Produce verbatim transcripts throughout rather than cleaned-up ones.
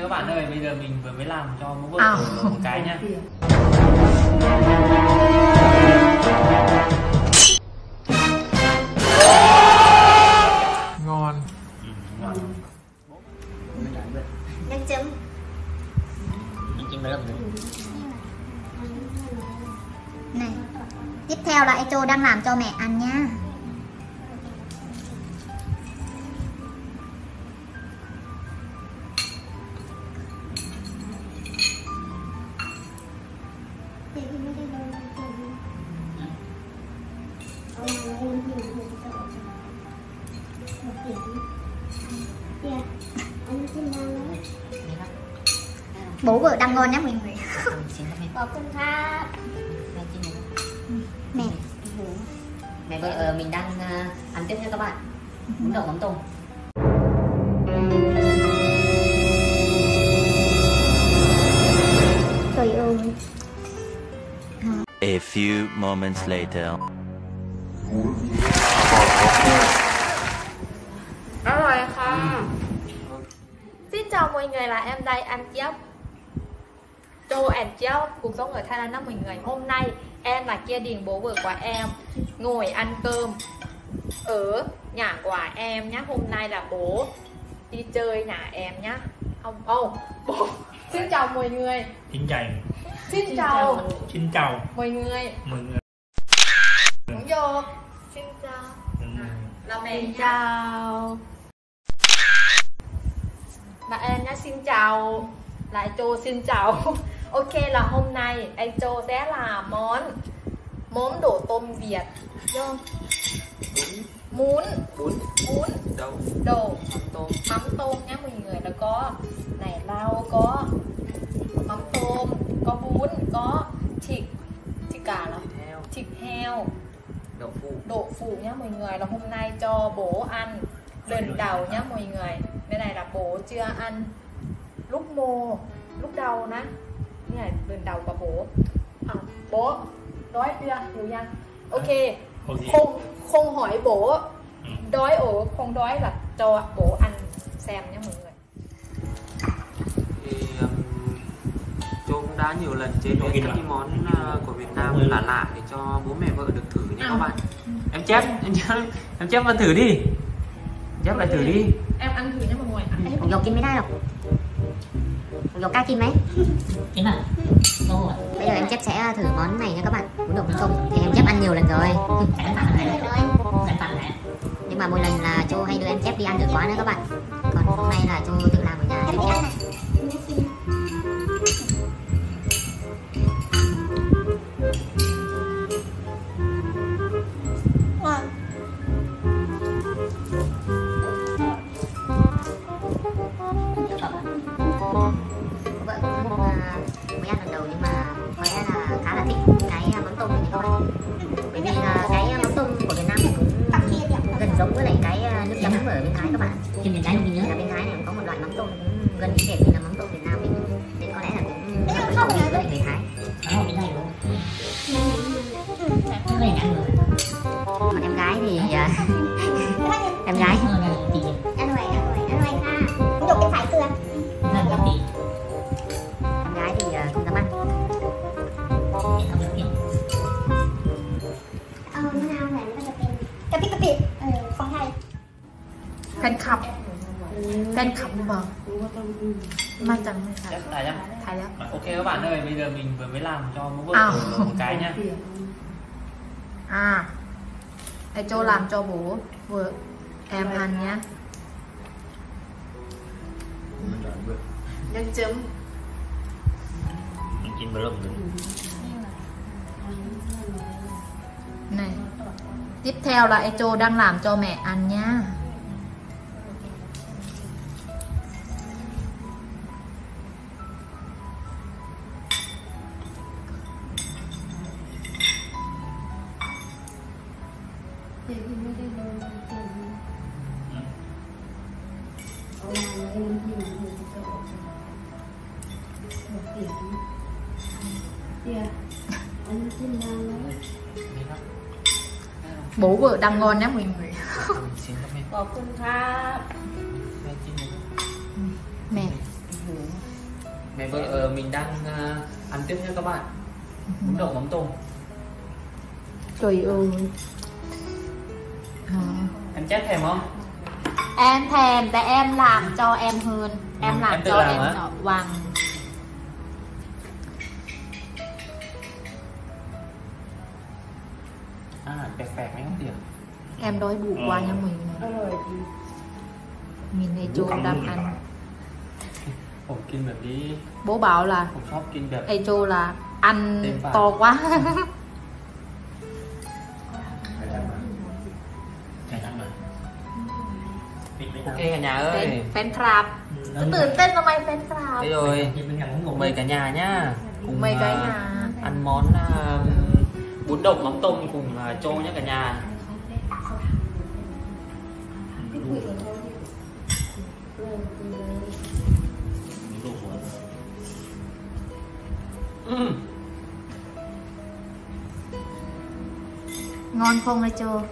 bạn ơi, bây giờ mình vừa mới làm cho bố vợ à. một cái nhá. Ngon. Ừ, ngon. Nhân chấm. Nhân chấm mới làm được. Này, tiếp theo là Echo đang làm cho mẹ ăn nha. Bố vợ đang ngon nhá mình. Có cưng tha. Mẹ. Mẹ vợ ờ, mình đang uh, ăn tiếp nha các bạn. Bún đậu mắm tôm. Trời ơi. A few moments later. Đó rồi không? Xin chào mọi người, là em đây, anh Chép Châu and Chép, cuộc sống ở Thái Lan đó mọi người. Hôm nay em và gia đình bố vợ của em ngồi ăn cơm ở nhà của em nhá. Hôm nay là bố đi chơi nhà em nhá. Không, oh, bố. Xin chào mọi người. Xin chào. Xin chào. Xin chào mọi người. Mọi người. Đúng vô. Xin chào. Là mẹ chào. Là em nhá, xin chào. Là Châu xin chào. Ok, là hôm nay anh Châu sẽ làm món món đồ tôm Việt. Vô. Bún. Bún. Bún. Đâu? Đồ. Mắm tôm. Mắm tôm nhá mọi người. Nó có này rau, có mắm tôm, có bún, có thịt thịt gà là Heo. thịt heo, Đậu phụ. đậu phụ nhá mọi người. Là hôm nay cho bố ăn lần đầu nhá mọi người. Cái này là bố chưa ăn lúc mô lúc đầu nè, cái này lần đầu của bố. À, bố đói chưa nhiều nha. Ok, không không hỏi bố đói ở không đói là cho bố ăn xem nhé mọi người. Thì um, Châu cũng đã nhiều lần chế biến các cái món uh, của Việt Nam lạ lạ để cho bố mẹ vợ được thử nha các bạn. Em chép em chép em chép ăn thử đi, chép lại thử đi. Em ăn thử nhé mọi người. Ông dầu kim mớiได้đâu. Ông dầu cá kim mấy? Kim à? Bây giờ em chép sẽ thử món này nha các bạn. Bún đậu mắm tôm thì em chép ăn nhiều lần rồi. Nhưng mà mỗi lần là Châu hay đưa em chép đi ăn được quá nữa các bạn. Còn hôm nay là Châu tự làm ở nhà em chép. Giống với lại cái nước chấm ở bên Thái các bạn. Trên bên Thái không nhớ là bên Thái này cũng có một loại mắm tôm cũng gần như đẹp như là mắm tôm Việt Nam mình, nên có lẽ là cũng hợp với khẩu vị với lại người Thái. Đó, bên Thái luôn. Còn em gái thì em gái Ăn rồi, ăn rồi, ăn rồi ha. Cũng dùng cái phải chưa? Em gái thì không dám ăn. Ờ, nó nào này nóจะเป็นกระปิบกระปิบเออของไทยแฟนคลับแฟนคลับบอกมาจากเมืองไทยถ่ายnhá. ถ่ายแล้ว Ok các bạn ơi, bây giờ mình vừa mới làm cho bố vợ à. một cái nhá. À, anh Châu làm cho bố vợ em ăn nhá. Nhân chấm. Nhân chấm mới làm được. Này, tiếp theo là anh Châu đang làm cho mẹ ăn nha. Bố vợ đang ngon nhá mọi người. Có cưng tha. Mẹ. Mẹ vợ mình đang uh, ăn tiếp nha các bạn. Bún đậu mắm tôm. Trời ơi. À. Em chết thèm không? Em thèm tại em làm cho em hơn. Em Ừ, làm em tự cho làm em hả? cho vàng. À, phẹt phẹt mấy không tiền. Em đói bụng quá nha mình. Mình này Châu đang ăn. ผมกินแบบนี้ Bố bảo là ผมชอบกินแบบ Ê Châu là ăn Thêm vào. to quá. ok cả nhà ơi. Fan crab. Cứตื่นเต้นทำไม fan crab? Đây rồi, cùng mời cả nhà nhá. Cùng Mời cả à, nhà. ăn món à, bún đậu mắm tôm cùng à, Châu nhé cả nhà. Ừ. Ngon không đây Châu?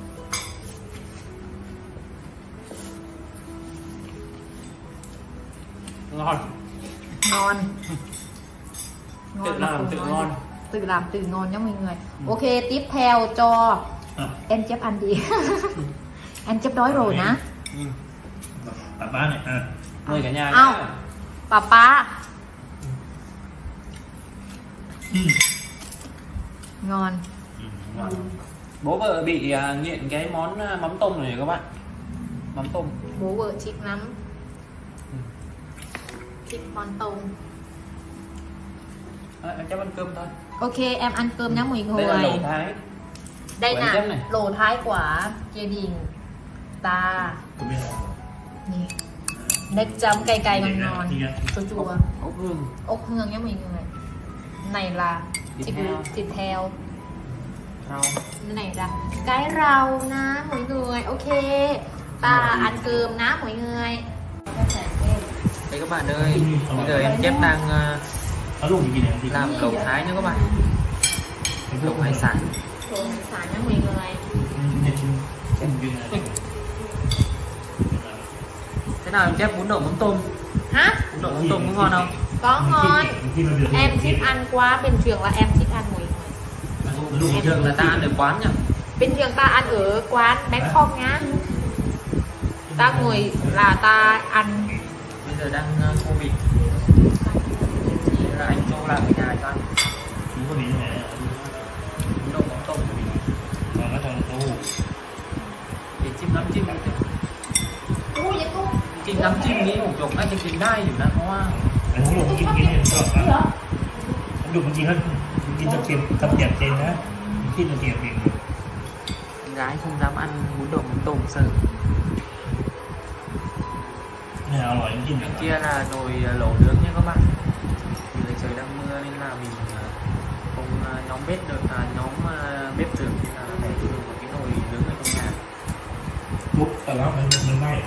Ngon. Ngon. Tự mà làm không tự nói ngon. gì. Tự làm tự ngon nhá mọi người. Ok, tiếp theo cho em Chấp ăn đi. Em Chấp đói rồi nè. Ừ. Bà bá này à. Mời cả nhà Ao. nhá. Papa. Ừ. Ngon. Ừ, ngon. Bố vợ bị à, nghiện cái món à, mắm tôm này các bạn. Mắm tôm. Bố vợ thích lắm. Thích món tôm. À, em chắc ăn cơm thôi. Ok, em ăn cơm nhá mọi người. Đây là lẩu Thái. Đây của em Chấp này. nè, lẩu Thái của gia đình ta. Tôi biết rồi. Nè. Nước chấm cay cay ngon ngon. Đi ra. Chua chua. Ốc hương. Ốc hương nhá mọi người. Này là Thịt thịt heo. thịt heo. Rau. Cái này là cái rau ná mọi người. Ok, ta ăn cơm ná mọi người. Đây các bạn ơi, bây giờ em Chép đang uh, Ở luôn gì này? làm lẩu Thái nữa các bạn. Lẩu hải sản. Lẩu hải sản nhá mọi người. Thế nào em Chép bún đậu mắm tôm? Hả? Bún đậu mắm tôm có ngon không? Có ngon. Em thích ăn quá, bình thường là em thích ăn mọi người. Bình thường là ta ăn ở quán nhỉ? Bình thường ta ăn ở quán Bangkok nhá. Ta ngồi là ta ăn. Bây giờ đang uh, Covid. Chỉ là anh Châu làm ở nhà cho ăn. Đúng có bị như này. Bún đậu mắm tôm. Và nó trong ấu hủ. Để chimน้ำจิ้ม Ui vậy cô. จริงน้ำจิ้มนี้ผมยกน่าจะกินได้อยู่นะเพราะว่า Anh hú lụcกินกินเนี่ยชอบนะผมดูมันกินแล้วกินตะเกียบตะเกียบเต็มนะกินตะเกียบเต็ม con gái không dám ăn bún đậu mắm tôm sợ. เนี่ยอร่อยจริง Bên kia là nồi lẩu nướng nha các bạn. Vì là trời đang mưa nên là mình không nhóm bếp được, à, nhóm bếp được nên là phải dùng một cái nồi nướng ở trong nhà. มุกแต่แล้วมันมันไม่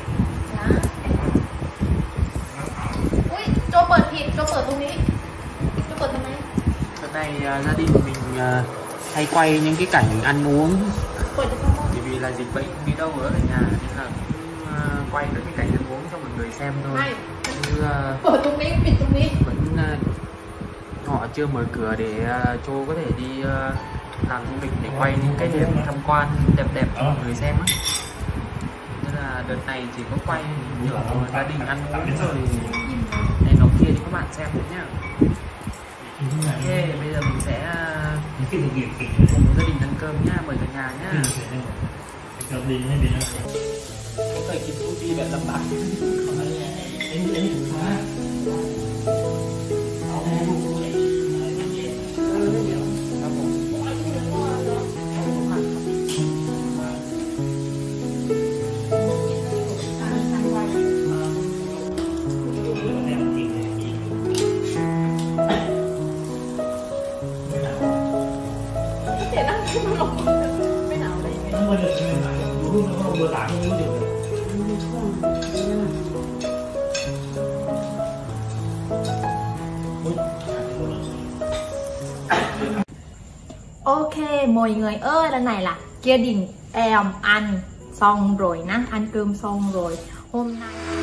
Ui, cho ปิดผิดchoเปิดตรงนี้choเปิดตรงนี้ Đợt này à, gia đình mình à, hay quay những cái cảnh ăn uống เปิดจะเข้าห้อง bởi vì là dịch bệnh không đi đâu ở nhà nên là cũng à, quay những cái cảnh ăn uống cho mọi người xem thôi. ไม่ Như à, เปิดตรงนี้ปิดตรงนี้ vẫn à, họ chưa mở cửa để à, Châu có thể đi à, làm du lịch để quay những cái điểm tham quan đẹp đẹp cho mọi người xem á. Nên là đợt này chỉ có quay kiểu gia đình ăn uống rồi này nó kia cho các bạn xem nữa nhá. Ok, bây giờ mình sẽ à, กินตะเกียบเก่ง cùng gia đình ăn cơm nhá, mời cả nhà nhá. เกือบดีไม่ดีนะ Có thể kịp sushiแบบลำบากไอ้นี่ไอ้นี่ถูกนะเอาให้ลูกดูเลยครับผมเดี๋ยวนั่งไม่ลงไม่หนาวเลย nó mới được lúc nó vừa tải không được Ok mọi người ơi, lần này là gia đình em ăn xong rồi nè, ăn cơm xong rồi. Hôm nay